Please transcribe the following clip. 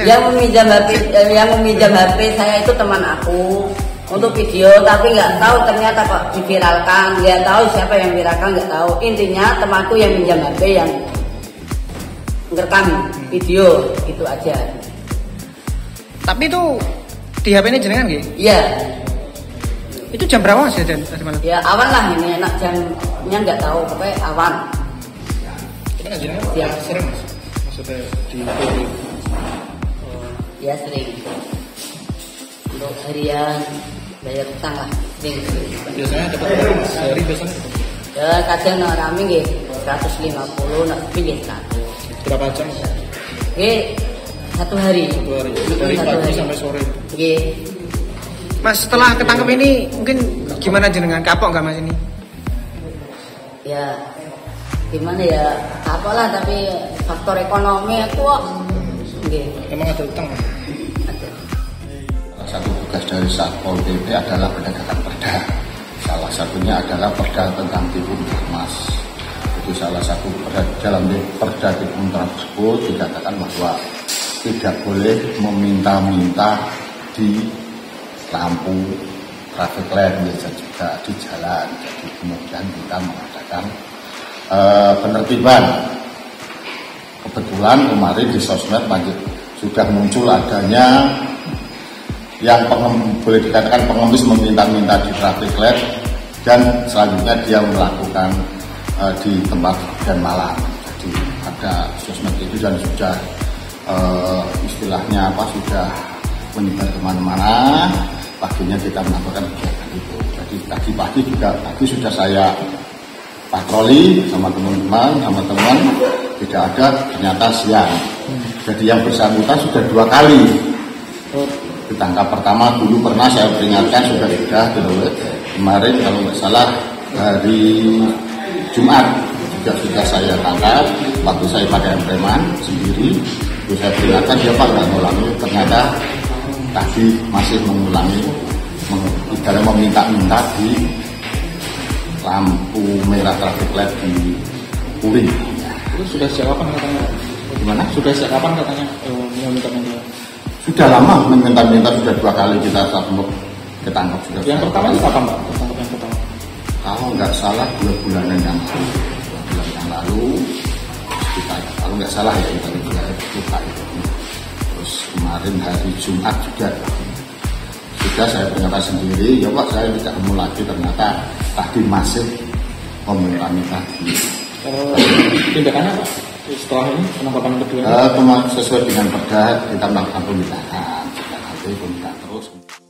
Yang meminjam HP saya itu teman aku untuk video, tapi nggak tahu ternyata kok diviralkan. Nggak tahu siapa yang viralkan, nggak tahu. Intinya temanku yang minjam HP yang ngerekam video, itu aja. Tapi itu di HP ini jenengan nggih? Iya. Itu jam berapa Mas tadi malam? Ya awan lah, ini enak jamnya nggak tahu, pokoknya awan. Ini kan jenengan ya sering Mas, maksudnya di ya sering. Untuk harian bayar utang lah, sering. Biasanya dapat berapa Mas? Sehari biasanya? Ya kadang rame nggih 150, nak lebih nggih 100. Berapa jam? Nggih, satu hari. Dari pagi sampai sore. Nggih. Mas, setelah ketangkep ini mungkin gimana jenengan, kapok nggak Mas ini? Ya gimana ya, kapok lah, tapi faktor ekonomi itu nggih. Emang ada utang Mas? Ada. Salah satu tugas dari Satpol PP adalah penegakan perda. Salah satunya adalah perda tentang tipu mas. Itu salah satu perda, dalam perda tipu tersebut dikatakan bahwa tidak boleh meminta-minta di lampu traffic light, bisa juga di jalan. Jadi kemudian kita mengadakan penertiban. Kebetulan kemarin di sosmed sudah muncul adanya yang boleh dikatakan pengemis meminta-minta di traffic light, dan selanjutnya dia melakukan di tempat dan malam. Jadi ada sosmed itu dan sudah istilahnya sudah menyebar kemana-mana. Paginya kita melakukan kegiatan itu. Jadi tadi pagi juga sudah saya patroli sama teman-teman, tidak ada, ternyata siang. Jadi yang bersangkutan sudah 2 kali ditangkap. Pertama dulu pernah saya peringatkan, sudah kemarin kalau nggak salah hari Jumat juga sudah saya tangkap waktu saya pakai preman sendiri. Itu saya peringatkan, dia Pak nggak ngulangi, ternyata tadi masih mengulangi, dalam meminta-minta di lampu merah traffic light di Puri. Itu sudah sejak kapan katanya? Gimana? Sudah sejak kapan katanya meminta-minta? Sudah lama meminta-minta, sudah 2 kali kita ketangkap. Sudah. Yang pertama itu kapan Pak? Ketangkap yang pertama? Kalau nggak salah 2 bulanan yang lalu. 2 bulan yang lalu kita, kalau nggak salah ya kita lupa itu. Terus kemarin hari Jumat juga sudah saya pernyataan sendiri, ya Pak saya tidak mau lagi, ternyata tadi masih meminta-minta. Tindakannya Pak setelah ini penangkapan kedua? Sesuai dengan perda kita melakukan pemindahan, nanti pemindahan terus.